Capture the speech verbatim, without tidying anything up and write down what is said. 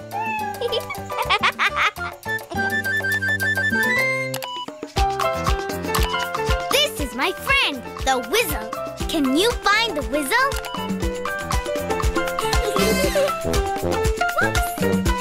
This is my friend, the Whizzle. Can you find the Whizzle? Whoops.